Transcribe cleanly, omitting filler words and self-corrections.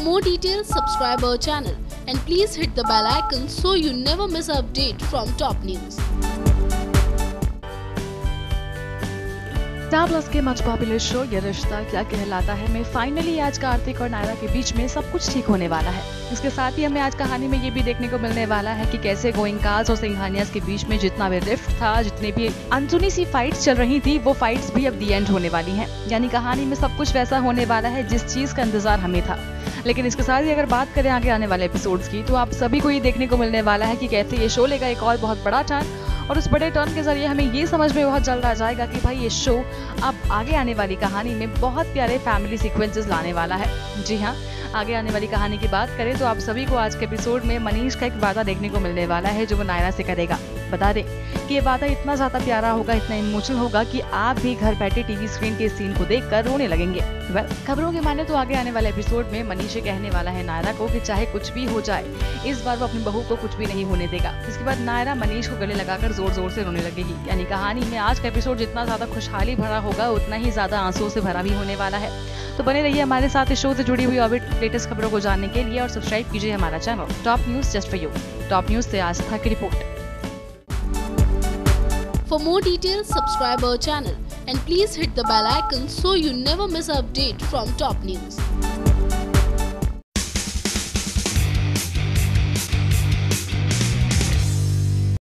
more details, subscribe our channel and please hit the bell icon so you never miss an update from top news. Star Plus के much popular show Yeh Rishta क्या कहलाता है में finally आज कार्तिक और नायरा के बीच में सब कुछ ठीक होने वाला है। इसके साथ ही हमें आज कहानी में ये भी देखने को मिलने वाला है कि कैसे गोइंकास और सिंघानियास के बीच में जितना भी रिफ्ट था, जितने भी अनसुनी सी फाइट्स चल रही थी, वो फाइट्स भी अब दी एंड होने वाली हैं। यानी कहानी में सब कुछ वैसा होने वाला है जिस चीज का इंतजार हमें था। लेकिन इसके साथ ही अगर बात करें आगे आने वाले एपिसोड्स की, तो आप सभी को ये देखने को मिलने वाला है कि कैसे ये शो लेगा एक और बहुत बड़ा टर्न, और उस बड़े टर्न के जरिए हमें ये समझ में बहुत जल्द आ जाएगा कि भाई ये शो अब आगे आने वाली कहानी में बहुत प्यारे फैमिली सीक्वेंसेस लाने वाला है। जी हाँ, आगे आने वाली कहानी की बात करें तो आप सभी को आज के एपिसोड में मनीष का एक वादा देखने को मिलने वाला है जो वो नायरा से करेगा। बता दें कि ये वादा इतना ज्यादा प्यारा होगा, इतना इमोशनल होगा कि आप भी घर बैठे टीवी स्क्रीन के सीन को देखकर रोने लगेंगे। खबरों के माने तो आगे आने वाले एपिसोड में मनीष कहने वाला है नायरा को कि चाहे कुछ भी हो जाए, इस बार वो अपनी बहू को कुछ भी नहीं होने देगा। इसके बाद नायरा मनीष को गले लगाकर जोर जोर से रोने लगेगी। यानी कहानी में आज का एपिसोड जितना ज्यादा खुशहाली भरा होगा, उतना ही ज्यादा आंसुओं से भरा भी होने वाला है। तो बने रहिए हमारे साथ इस शो से जुड़ी हुई और लेटेस्ट खबरों को जानने के लिए, और सब्सक्राइब कीजिए हमारा channel Top News just for you. Top News से आस्था की report. For more details, subscribe our channel and please hit the bell icon so you never miss an update from top news.